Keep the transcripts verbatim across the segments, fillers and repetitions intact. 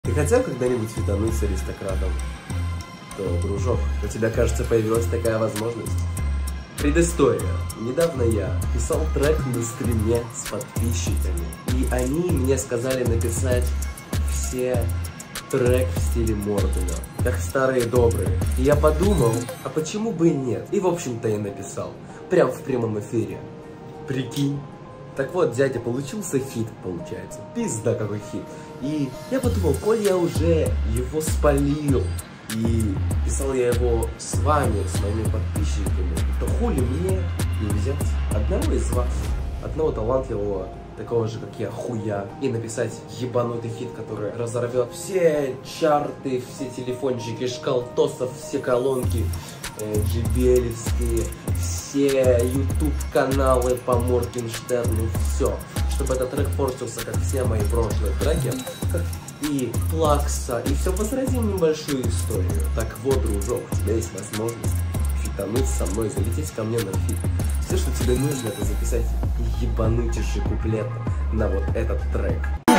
Ты хотел когда-нибудь фитануть с аристократом? То, дружок, у тебя, кажется, появилась такая возможность. Предыстория. Недавно я писал трек на стриме с подписчиками, и они мне сказали написать все трек в стиле Мордена, как старые добрые. И я подумал, а почему бы и нет? И в общем-то я написал, прям в прямом эфире. Прикинь. Так вот, дядя, получился хит, получается. Пизда какой хит. И я подумал, коль я уже его спалил, и писал я его с вами, с моими подписчиками, то хули мне не взять одного из вас, одного талантливого, такого же, как я, хуя, и написать ебанутый хит, который разорвет все чарты, все телефончики, шкалтосов, все колонки э, джибелевские, все ютуб-каналы по Моргенштерну, все. Чтобы этот трек портился, как все мои прошлые треки, как и Плакса, и все возразим небольшую историю. Так вот, дружок, у тебя есть возможность фитануть со мной, залететь ко мне на фит. Все, что тебе нужно, это записать ебанутейший куплет на вот этот трек.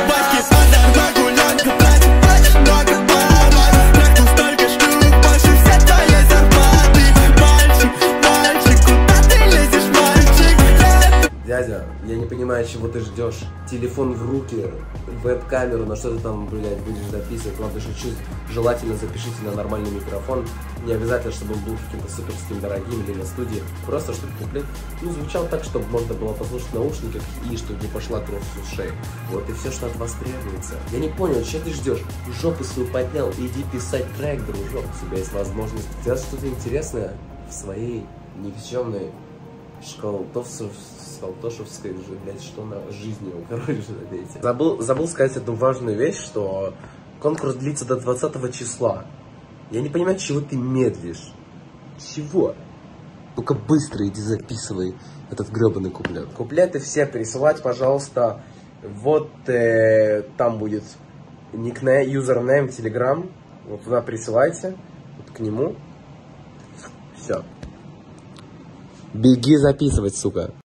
Дядя, я не понимаю, чего ты ждешь. Телефон в руки, веб-камеру, на что ты там, блядь, будешь записывать. Ладно, шучу. Желательно запишите на нормальный микрофон. Не обязательно, чтобы он был каким-то суперским дорогим или на студии. Просто, чтобы куплет, ну, звучал так, чтобы можно было послушать в наушниках и чтобы не пошла кровь с ушей. Вот и все, что от вас требуется. Я не понял, что ты ждешь? Жопу свою поднял, иди писать трек, дружок. У тебя есть возможность сделать что-то интересное в своей никчемной школотовцев, Школотошевской же, блядь, что на жизни у короче, знаете. Забыл, забыл сказать одну важную вещь, что конкурс длится до двадцатого числа. Я не понимаю, чего ты медлишь. Чего? Ну-ка быстро иди записывай этот гребаный куплет. Куплеты все присылать, пожалуйста. Вот э, там будет никнейм, юзернейм, телеграм. Вот туда присылайте. Вот к нему. Все. Беги записывать, сука.